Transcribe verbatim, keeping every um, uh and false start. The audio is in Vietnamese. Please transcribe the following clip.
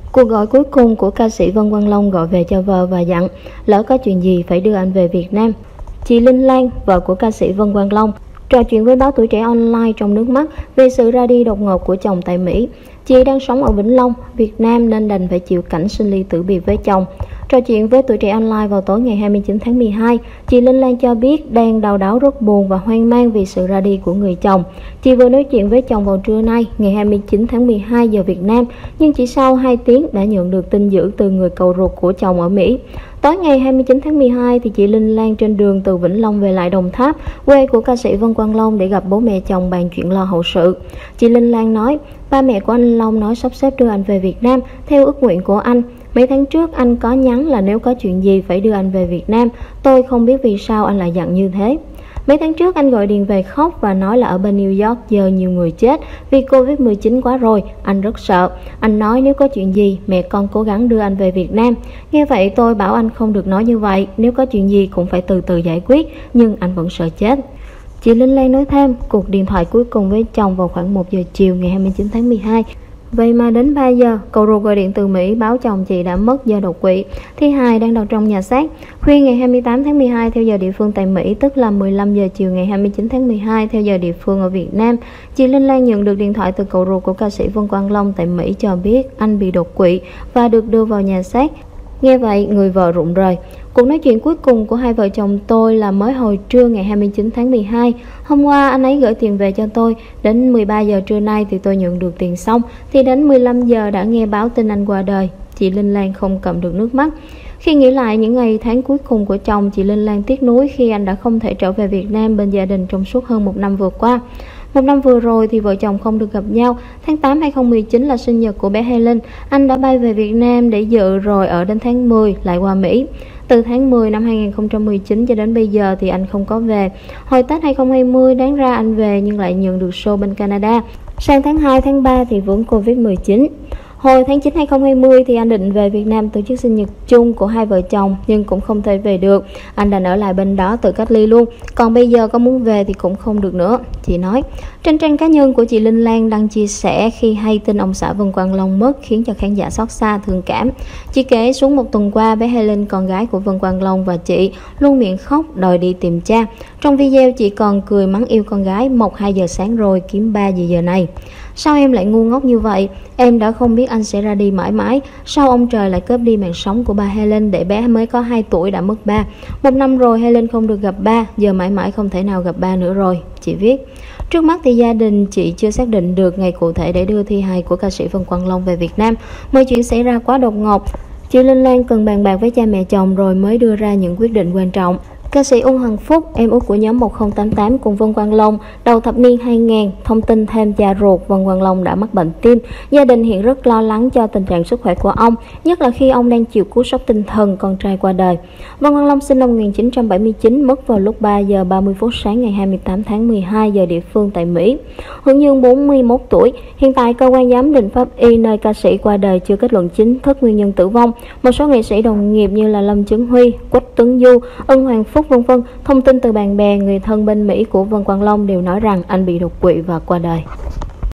Cuộc gọi cuối cùng của ca sĩ Vân Quang Long gọi về cho vợ và dặn lỡ có chuyện gì phải đưa anh về Việt Nam. Chị Linh Lan, vợ của ca sĩ Vân Quang Long, trò chuyện với báo Tuổi Trẻ Online trong nước mắt về sự ra đi đột ngột của chồng tại Mỹ. Chị đang sống ở Vĩnh Long, Việt Nam nên đành phải chịu cảnh sinh ly tử biệt với chồng. Trò chuyện với Tuổi Trẻ Online vào tối ngày hai mươi chín tháng mười hai, chị Linh Lan cho biết đang đau đáu rất buồn và hoang mang vì sự ra đi của người chồng. Chị vừa nói chuyện với chồng vào trưa nay, ngày hai mươi chín tháng mười hai giờ Việt Nam, nhưng chỉ sau hai tiếng đã nhận được tin dữ từ người cậu ruột của chồng ở Mỹ. Tối ngày hai mươi chín tháng mười hai thì chị Linh Lan trên đường từ Vĩnh Long về lại Đồng Tháp, quê của ca sĩ Vân Quang Long để gặp bố mẹ chồng bàn chuyện lo hậu sự. Chị Linh Lan nói, ba mẹ của anh Long nói sắp xếp đưa anh về Việt Nam theo ước nguyện của anh. Mấy tháng trước anh có nhắn là nếu có chuyện gì phải đưa anh về Việt Nam, tôi không biết vì sao anh lại dặn như thế. Mấy tháng trước anh gọi điện về khóc và nói là ở bên New York giờ nhiều người chết vì Covid mười chín quá rồi, anh rất sợ. Anh nói nếu có chuyện gì mẹ con cố gắng đưa anh về Việt Nam. Nghe vậy tôi bảo anh không được nói như vậy, nếu có chuyện gì cũng phải từ từ giải quyết, nhưng anh vẫn sợ chết. Chị Linh Lan nói thêm, cuộc điện thoại cuối cùng với chồng vào khoảng một giờ chiều ngày hai mươi chín tháng mười hai. Vậy mà đến ba giờ, cậu ruột gọi điện từ Mỹ báo chồng chị đã mất do đột quỵ, thi hài đang đặt trong nhà xác. Khuya ngày hai mươi tám tháng mười hai theo giờ địa phương tại Mỹ, tức là mười lăm giờ chiều ngày hai mươi chín tháng mười hai theo giờ địa phương ở Việt Nam, chị Linh Lan nhận được điện thoại từ cậu ruột của ca sĩ Vân Quang Long tại Mỹ cho biết anh bị đột quỵ và được đưa vào nhà xác. Nghe vậy, người vợ rụng rời. Cuộc nói chuyện cuối cùng của hai vợ chồng tôi là mới hồi trưa ngày hai mươi chín tháng mười hai. Hôm qua anh ấy gửi tiền về cho tôi, đến mười ba giờ trưa nay thì tôi nhận được tiền xong, thì đến mười lăm giờ đã nghe báo tin anh qua đời. Chị Linh Lan không cầm được nước mắt. Khi nghĩ lại những ngày tháng cuối cùng của chồng, chị Linh Lan tiếc nuối khi anh đã không thể trở về Việt Nam bên gia đình trong suốt hơn một năm vừa qua. Một năm vừa rồi thì vợ chồng không được gặp nhau. Tháng tám hai không một chín là sinh nhật của bé Helen. Anh đã bay về Việt Nam để dự rồi ở đến tháng mười lại qua Mỹ. Từ tháng mười năm hai không một chín cho đến bây giờ thì anh không có về. Hồi Tết hai không hai không đáng ra anh về nhưng lại nhận được show bên Canada. Sang tháng hai, tháng ba thì vướng Covid mười chín. Hồi tháng chín hai không hai không thì anh định về Việt Nam tổ chức sinh nhật chung của hai vợ chồng nhưng cũng không thể về được. Anh đành ở lại bên đó tự cách ly luôn. Còn bây giờ có muốn về thì cũng không được nữa, chị nói. Trên trang cá nhân của chị Linh Lan đăng chia sẻ khi hay tin ông xã Vân Quang Long mất khiến cho khán giả xót xa thương cảm. Chị kể xuống một tuần qua bé Helen, con gái của Vân Quang Long và chị luôn miệng khóc đòi đi tìm cha. Trong video chị còn cười mắng yêu con gái, mộc hai giờ sáng rồi kiếm ba gì giờ này. Sao em lại ngu ngốc như vậy? Em đã không biết anh sẽ ra đi mãi mãi. Sao ông trời lại cướp đi mạng sống của ba Helen để bé mới có hai tuổi đã mất ba. Một năm rồi Helen không được gặp ba, giờ mãi mãi không thể nào gặp ba nữa rồi, chị viết. Trước mắt thì gia đình chị chưa xác định được ngày cụ thể để đưa thi hài của ca sĩ Vân Quang Long về Việt Nam. Mọi chuyện xảy ra quá đột ngột. Chị Linh Lan cần bàn bạc với cha mẹ chồng rồi mới đưa ra những quyết định quan trọng. Ca sĩ Uông Hằng Phúc, em út của nhóm một không tám tám cùng Vân Quang Long, đầu thập niên hai nghìn, thông tin thêm cha ruột Vân Quang Long đã mắc bệnh tim. Gia đình hiện rất lo lắng cho tình trạng sức khỏe của ông, nhất là khi ông đang chịu cú sốc tinh thần con trai qua đời. Vân Quang Long sinh năm một nghìn chín trăm bảy mươi chín, mất vào lúc ba giờ ba mươi phút sáng ngày hai mươi tám tháng mười hai giờ địa phương tại Mỹ. Hưởng dương bốn mươi mốt tuổi. Hiện tại cơ quan giám định pháp y nơi ca sĩ qua đời chưa kết luận chính thức nguyên nhân tử vong. Một số nghệ sĩ đồng nghiệp như là Lâm Chấn Huy, Quách Tuấn Du, Ân Hoàng Phúc vân vân thông tin từ bạn bè, người thân bên Mỹ của Vân Quang Long đều nói rằng anh bị đột quỵ và qua đời.